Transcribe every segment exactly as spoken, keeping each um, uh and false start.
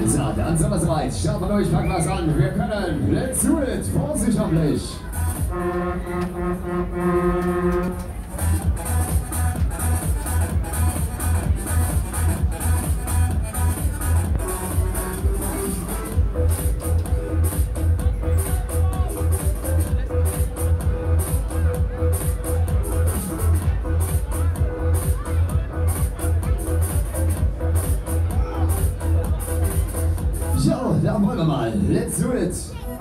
So, dann sind wir soweit. Schaffen euch, packen was an. Wir können. Let's do it. Vorsicht hoffentlich. So, dann wollen wir mal. Let's do it.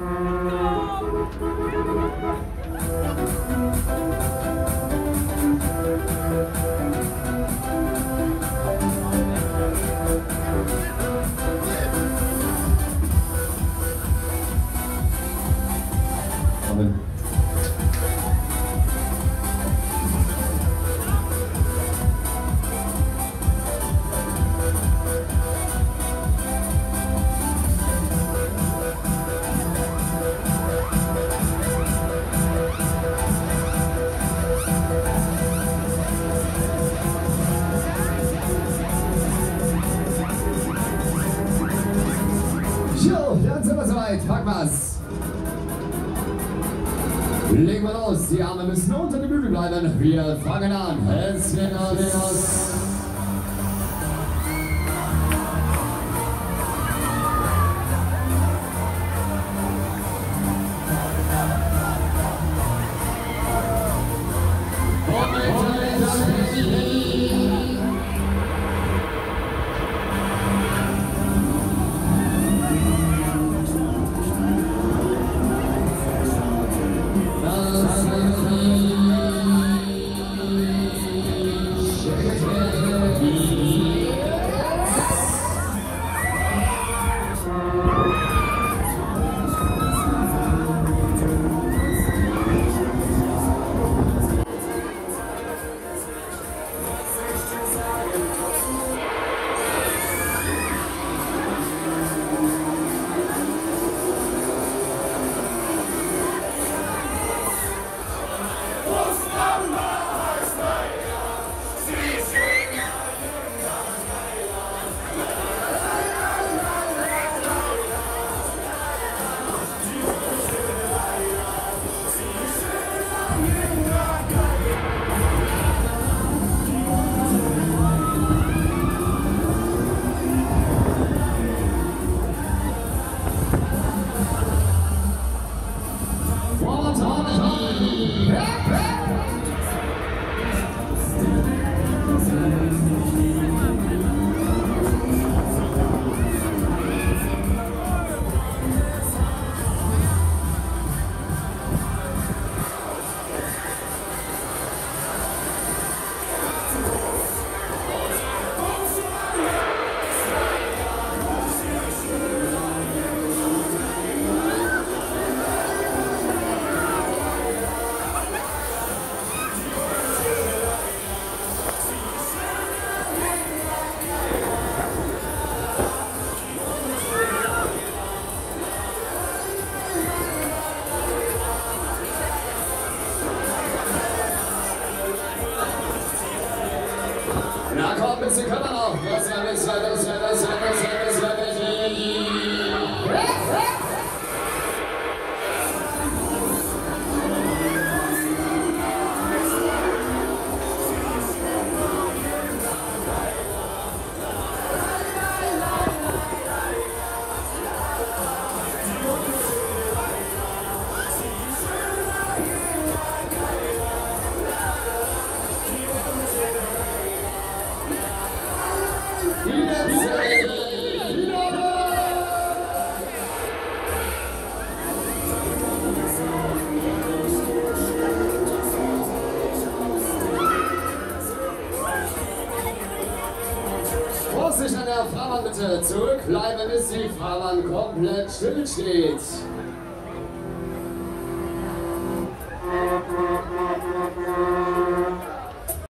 Amen. So, dann sind wir soweit. Pack was. Legen wir los. Die Arme müssen unter den Bügeln bleiben. Wir fangen an. Es geht los. Na komm, bisschen können wir noch. Das war das, war das, war das, war das, war das, war das. Vorsicht an der Fahrbahn bitte. Zurückbleiben, bis die Fahrbahn komplett still steht.